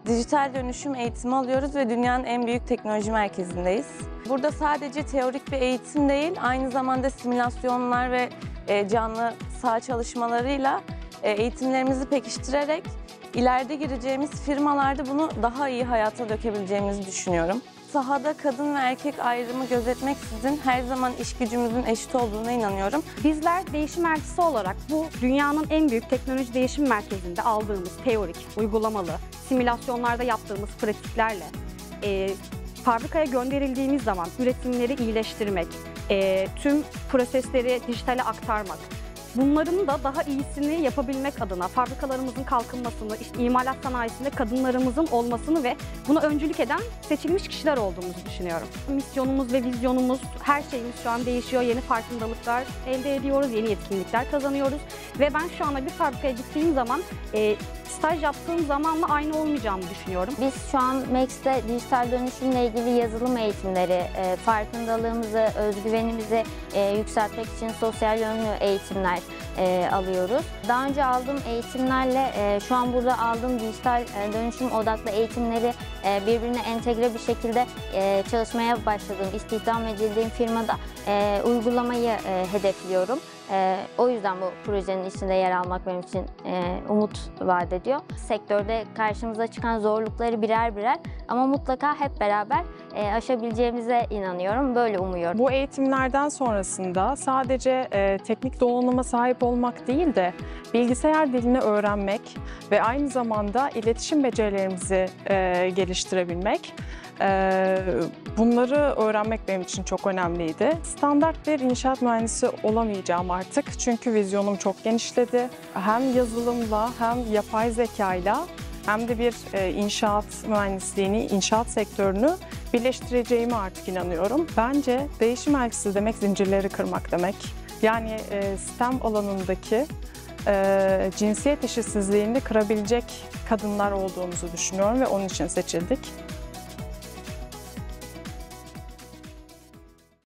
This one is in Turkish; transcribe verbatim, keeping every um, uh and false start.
Dijital dönüşüm eğitimi alıyoruz ve dünyanın en büyük teknoloji merkezindeyiz. Burada sadece teorik bir eğitim değil, aynı zamanda simülasyonlar ve canlı saha çalışmalarıyla eğitimlerimizi pekiştirerek ileride gireceğimiz firmalarda bunu daha iyi hayata dökebileceğimizi düşünüyorum. Sahada kadın ve erkek ayrımı gözetmeksizin her zaman iş gücümüzün eşit olduğuna inanıyorum. Bizler değişim elçisi olarak bu dünyanın en büyük teknoloji değişim merkezinde aldığımız teorik, uygulamalı, simülasyonlarda yaptığımız pratiklerle e, fabrikaya gönderildiğimiz zaman üretimleri iyileştirmek, e, tüm prosesleri dijitale aktarmak, bunların da daha iyisini yapabilmek adına fabrikalarımızın kalkınmasını, işte imalat sanayisinde kadınlarımızın olmasını ve buna öncülük eden seçilmiş kişiler olduğumuzu düşünüyorum. Misyonumuz ve vizyonumuz, her şeyimiz şu an değişiyor. Yeni farkındalıklar elde ediyoruz, yeni yetkinlikler kazanıyoruz. Ve ben şu anda bir fabrikaya gittiğim zaman e, staj yaptığım zamanla aynı olmayacağımı düşünüyorum. Biz şu an M E X'te dijital dönüşümle ilgili yazılım eğitimleri, e, farkındalığımızı, özgüvenimizi e, yükseltmek için sosyal yönlü eğitimler e, alıyoruz. Daha önce aldığım eğitimlerle e, şu an burada aldığım dijital e, dönüşüm odaklı eğitimleri e, birbirine entegre bir şekilde e, çalışmaya başladığım, istihdam edildiğim firmada e, uygulamayı e, hedefliyorum. E, o yüzden bu projenin içinde yer almak benim için e, umut vaat ediyor. Sektörde karşımıza çıkan zorlukları birer birer ama mutlaka hep beraber e, aşabileceğimize inanıyorum. Böyle umuyorum. Bu eğitimlerden sonrasında sadece e, teknik donanıma sahip olmak değil de bilgisayar dilini öğrenmek ve aynı zamanda iletişim becerilerimizi e, geliştirebilmek, e, bunları öğrenmek benim için çok önemliydi. Standart bir inşaat mühendisi olamayacağım artık çünkü vizyonum çok genişledi. Hem yazılımla hem yapay zekayla hem de bir e, inşaat mühendisliğini, inşaat sektörünü birleştireceğime artık inanıyorum. Bence değişim elçisi demek zincirleri kırmak demek. Yani e, STEM alanındaki e, cinsiyet eşitsizliğini kırabilecek kadınlar olduğumuzu düşünüyorum ve onun için seçildik.